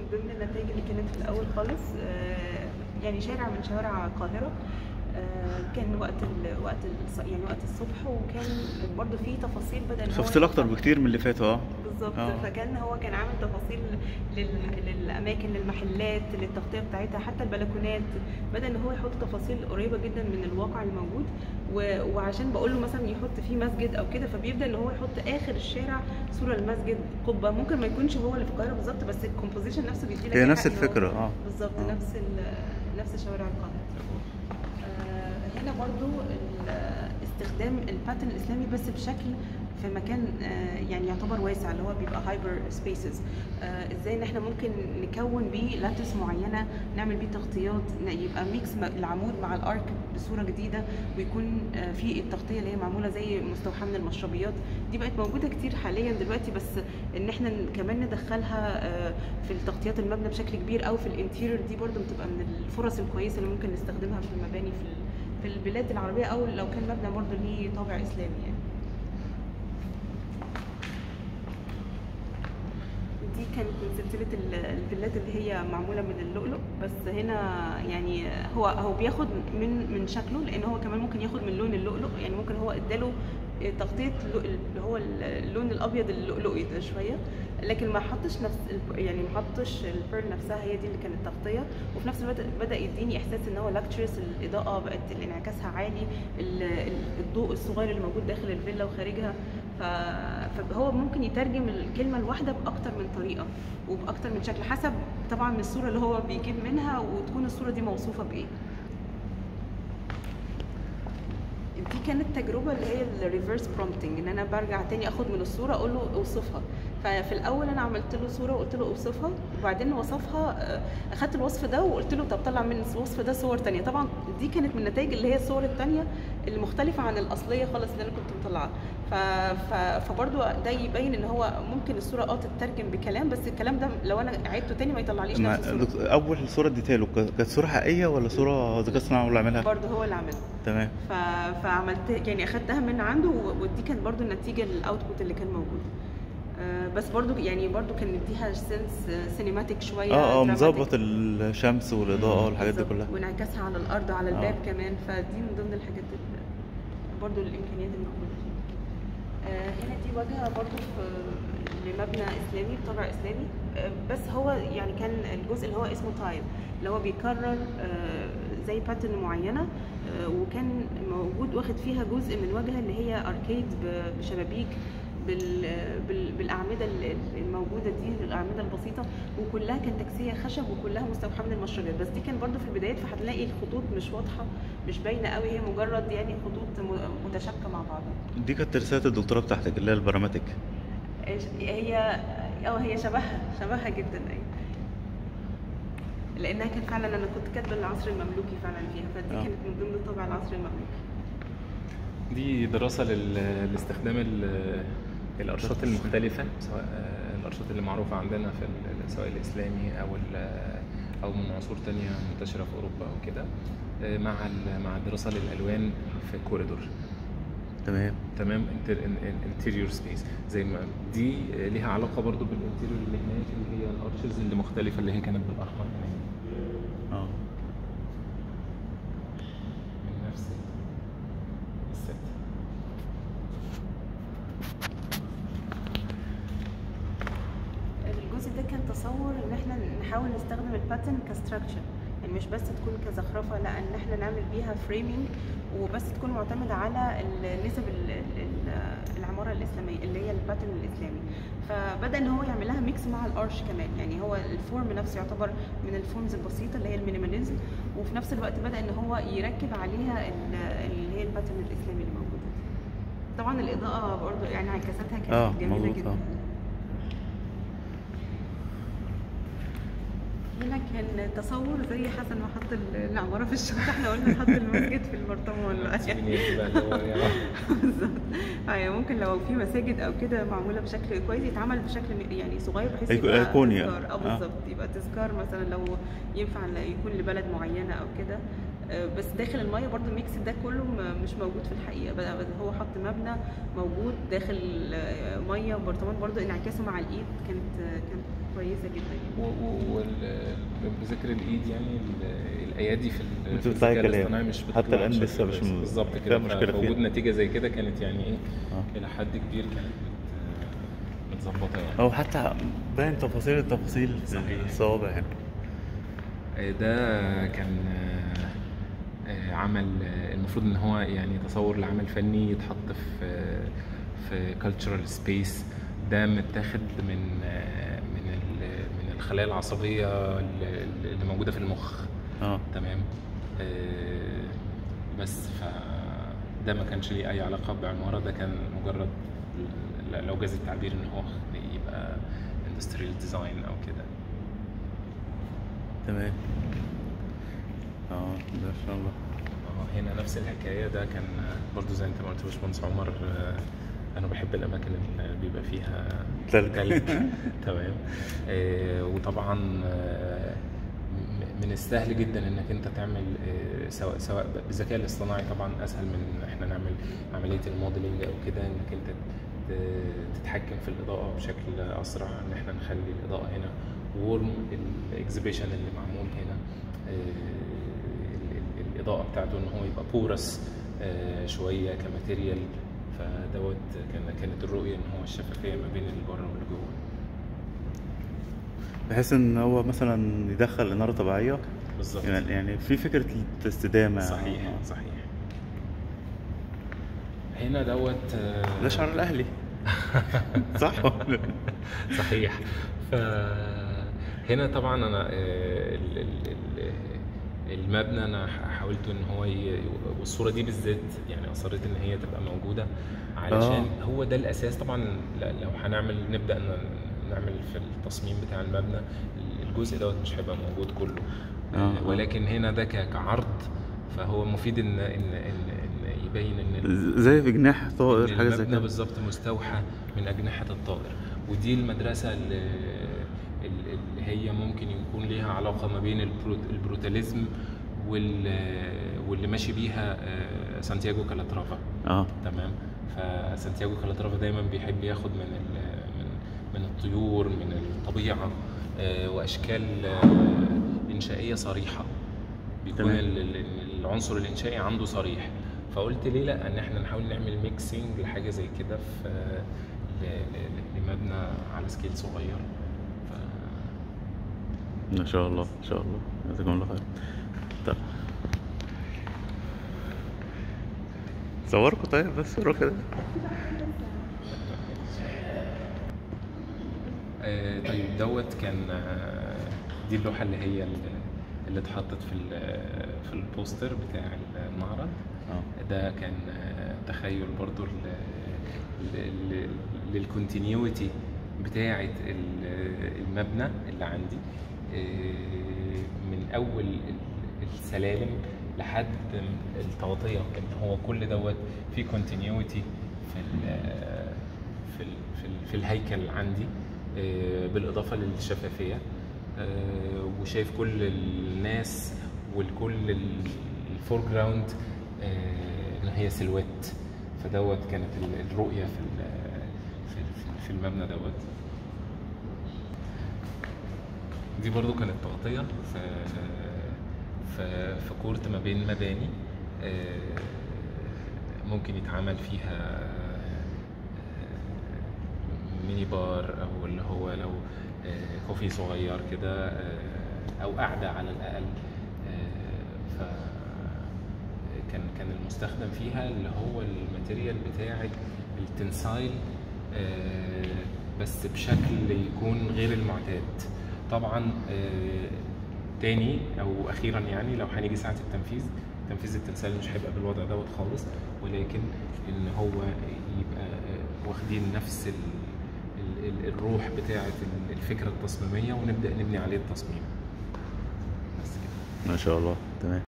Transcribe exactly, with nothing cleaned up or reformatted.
ضمن النتائج اللي كانت في الاول خالص آه، يعني شارع من شوارع القاهره. آه، كان وقت ال... وقت ال... يعني وقت الصبح، وكان برضو في تفاصيل بدا ان هو تفاصيل اكتر يحط. بكتير من اللي فاتوا. اه بالظبط. اه فكان هو كان عامل تفاصيل لل... للاماكن، للمحلات، للتغطيه بتاعتها، حتى البلكونات بدا ان هو يحط تفاصيل قريبه جدا من الواقع الموجود. و... وعشان بقول له مثلا يحط فيه مسجد او كده، فبيبدا ان هو يحط اخر الشارع صوره للمسجد، قبه، ممكن ما يكونش هو اللي في القاهره بالظبط، بس الكومبوزيشن نفسه بيدي لك هي ايحاء نفس ان هو الفكرة. اه بالظبط اه نفس ال... نفس شوارع القاهره. آه، هنا برضو ال- استخدام الباترن الاسلامي بس بشكل في مكان آه، يعني يعتبر واسع، اللي هو بيبقى هايبر سبيسز. ازاي ان احنا ممكن نكون بيه لاتس معينه، نعمل بيه تغطيات، ن- يبقى ميكس م- العمود مع الارك بصوره جديده، ويكون آه، في التغطيه اللي هي معموله زي مستوحاه من المشربيات. دي بقت موجوده كتير حاليا دلوقتي، بس ان احنا ن- كمان ندخلها آه، في التغطيات المبنى بشكل كبير، او في الانتيريور، دي برضو بتبقى من الفرص الكويسه اللي ممكن نستخدمها في المباني في ال- في البلاد العربيه، او لو كان مبنى برضو ليه طابع اسلامي يعني. دي كانت من سلسلة ال- الفيلات اللي هي معمولة من اللؤلؤ، بس هنا يعني هو هو بياخد من من شكله، لأن هو كمان ممكن ياخد من لون اللؤلؤ، يعني ممكن هو اداله تغطية لو- اللي هو اللون الأبيض اللؤلؤي ده شوية، لكن ما حطش نفس ال- يعني ما حطش البيرل نفسها هي دي اللي كانت تغطية. وفي نفس الوقت بدأ يديني إحساس إن هو لاكتشرس، الإضاءة بقت انعكاسها عالي، ال- ال- الضوء الصغير اللي موجود داخل الفيلا وخارجها. ف- فهو ممكن يترجم الكلمة الواحدة بأكتر من طريقة وبأكتر من شكل، حسب طبعا من الصورة اللي هو بيجيب منها، وتكون الصورة دي موصوفة بإيه. دي كانت تجربه اللي هي الريفرس برومبتنج، ان انا برجع تاني اخد من الصوره اقول له اوصفها. ففي الاول انا عملت له صوره وقلت له اوصفها، وبعدين وصفها، آه، اخدت الوصف ده وقلت له طب طلع من الوصف ده صور تانية. طبعا دي كانت من النتائج اللي هي الصور التانية المختلفه عن الاصليه خالص اللي انا كنت مطلعاها. ف... ف... فبرضو ده يبين ان هو ممكن الصوره اه تترجم بكلام، بس الكلام ده لو انا عدته تاني ما يطلعليش ما نفس الصوره. دكتور، اول صورة اديتها له ك- كانت صورة حقيقية ولا صورة ذكاء اصطناعي هو اللي عاملها؟ برضه هو اللي عملها. تمام. ف... فعملت يعني اخدتها من عنده، و- ودي كانت برضو النتيجه الاوتبوت اللي كان موجود. آه، بس برضو يعني برضو كان مديها سنس سينماتيك شويه، اه اه دراماتيك. مظبط الشمس والاضاءة والحاجات دي بالظبط، كلها. وانعكاسها على الارض، على اه الباب كمان. فدي من ضمن الحاجات اللي برضو الامكانيات الموجوده فيها. آه، هنا دي واجهه برضو في لمبنى اسلامي بطابع اسلامي. آه، بس هو يعني كان الجزء اللي هو اسمه تايل، اللي هو بيكرر آه، زي باترن معينه. آه، وكان موجود واخد فيها جزء من واجهه اللي هي اركيد ب- بشبابيك، بال... بال... بالاعمده ال- الموجوده دي، الاعمده البسيطه، وكلها كانت تكسيه خشب، وكلها مستوحاه من المشربات. بس دي كان برضو في البدايات، فهتلاقي الخطوط مش واضحه، مش باينه قوي، هي مجرد يعني خطوط م- متشابكه مع بعضها. دي كانت رسالة الدكتوراه بتاعتك اللي هي البراماتيك. إيش- هي اه هي شبهها شبهها جدا، ايوه، لانها كان فعلا انا كنت كاتبه العصر المملوكي فعلا فيها، فدي اه كانت من ضمن طبع العصر المملوكي. دي دراسة لل- لاستخدام ال- الأرشات المختلفة، سواء آه، الأرشات اللي معروفة عندنا في ال- سواء الإسلامي أو ال- أو من عصور تانية منتشرة في أوروبا أو كده، آه، مع ال- مع دراسة للألوان في كوريدور. تمام. تمام. انتيريور سبيس زي ما دي آه، ليها علاقة برضو بالانتيريور اللي هناك، اللي هي الأرشز اللي مختلفة اللي هي كانت بالأحمر هناك اه من نفس الست. الجزء ده كان تصور ان احنا نحاول نستخدم الباترن كستراكشر، يعني مش بس تكون كزخرفه، لا، ان احنا نعمل بيها فريمينج، وبس تكون معتمده على النسب ال- ال- العماره الاسلاميه اللي هي الباترن الاسلامي. فبدا ان هو يعمل لها ميكس مع الارش كمان، يعني هو الفورم نفسه يعتبر من الفورمز البسيطه اللي هي المينيماليزم، وفي نفس الوقت بدا ان هو يركب عليها ال- اللي هي الباترن الاسلامي اللي موجوده. طبعا الاضاءه برضه يعني انعكاساتها كانت اه جميله مظبوط. جدا. اه هنا كان تصور زي حسن ما حط العمارة في الشقة، احنا قلنا نحط المسجد في البرطمان بقى. سيبني بقى اللي هو يا بالظبط. ايوه، ممكن لو في مساجد او كده معمولة بشكل كويس يتعمل بشكل يعني صغير، بحيث أيقو- يبقى أيقوني يعني. تذكار. اه آه. بالظبط، يبقى تذكار مثلا لو ينفع يكون لبلد معينة او كده. آه، بس داخل المية برضو الميكس ده كله م- مش موجود في الحقيقة. بقى بقى هو حط مبنى موجود داخل آه، مية وبرطمان، برضو انعكاسه مع الايد كانت آه، كانت كويسه جدا يعني. وبذكر الايد يعني ال- الايادي في ال- مش في بتطلع الذكاء كلام. الاصطناعي مش حتى بتطلع الآن بشكل لسه مش كويس. م- بالظبط فيها كده. مشكلة فيها. فوجود نتيجه زي كده كانت يعني ايه اه الى حد كبير كانت مت- متظبطه يعني. او حتى باين تفاصيل التفاصيل في صحيح. الصوابع هنا. آه، ده كان آه، آه، عمل آه، المفروض ان هو يعني تصور لعمل فني يتحط في آه، في cultural space. ده متاخد من آه، من ال- من الخلايا العصبيه اللي اللي موجوده في المخ. اه تمام. آه، بس ف ده ما كانش ليه اي علاقه بعماره، ده كان مجرد ل- لو جاز التعبير ان هو يبقى industrial design او كده. تمام. اه ده ان شاء الله. اه هنا نفس الحكايه. ده كان برضو زي انت ما قلت يا باشمهندس عمر. آه، انا بحب الاماكن اللي بيبقى فيها تلج. تلج. تمام. آه، وطبعا آه، م- من السهل جدا انك انت تعمل آه، سواء سواء بالذكاء الاصطناعي طبعا اسهل من احنا نعمل عمليه الموديلنج او كده، انك انت ت- تتحكم في الاضاءه بشكل اسرع، ان احنا نخلي الاضاءه هنا وورم. الاكزيبيشن اللي معمول هنا آه، ال- ال- الاضاءه بتاعته ان هو يبقى بورس آه، شويه كماتيريال. فدوت كان كانت الرؤيه ان هو الشفافيه ما بين اللي بره واللي جوه. بحيث ان هو مثلا يدخل اناره طبيعيه، بالظبط. يعني يعني في فكره الاستدامه. صحيح صحيح. هنا دوت آه، ده شعار الاهلي. صح. صحيح. فهنا طبعا انا آه، ال- ال- ال- المبنى انا حاولت ان هو ي... والصوره دي بالذات يعني اصريت ان هي تبقى موجوده علشان آه. هو ده الاساس. طبعا ل- لو هنعمل نبدا ن- نعمل في التصميم بتاع المبنى الجزء دوت مش هيبقى موجود كله. آه، آه. ولكن هنا ده ك- كعرض فهو مفيد ان ان ان, إن يبين ان ال- زي في جناح طائر إن حاجه زي المبنى كده. بالظبط مستوحى من أجنحة الطائر. ودي المدرسة اللي, اللي هي ممكن يكون ليها علاقة ما بين البرو- البروتاليزم وال- واللي ماشي بيها آه، سانتياغو كالاترافا. اه تمام. فسانتياغو كالاترافا دايما بيحب ياخد من ال- من من الطيور، من الطبيعة آه، وأشكال آه، إنشائية صريحة. بيكون تمام. ال- ال- العنصر الإنشائي عنده صريح. فقلت ليه لا ان احنا نحاول نعمل ميكسينج لحاجه زي كده في ل- ل- لمبنى على سكيل صغير. ف... ان شاء الله ان شاء الله. جزاكم الله خير. طيب صوركم طيب بس صوروا كده. آه طيب دوت كان آه، دي اللوحه اللي هي ال- اللي اتحطت في ال- في البوستر بتاع المعرض. اه ده كان آه، تخيل برضو للكونتينيوتي بتاعة ال- المبنى اللي عندي آه، من أول ال- السلالم لحد التغطية. إن هو كل دوت في كونتينيوتي في ال في ال في, ال في الهيكل عندي آه، بالإضافة للشفافية. آه، وشايف كل الناس والكل الفور جراوند ان هي سيلويت. فدوت كانت ال- الرؤيه في ال- في في- في المبنى دوت. دي برضو كانت تغطيه في في في كورت ما بين مباني آه، ممكن يتعمل فيها آه، ميني بار او اللي هو لو آه، كوفي صغير كده آه، او قعده على الاقل. آه، ف كان كان المستخدم فيها اللي هو الماتيريال بتاع التنسايل آه، بس بشكل يكون غير المعتاد. طبعا آه، تاني او اخيرا يعني لو هنيجي ساعه التنفيذ تنفيذ التنسايل مش هيبقى بالوضع دوت خالص، ولكن ان هو يبقى آه، واخدين نفس ال- ال- الروح بتاعه الفكره التصميميه ونبدا نبني عليه التصميم. بس كده. ما شاء الله. تمام.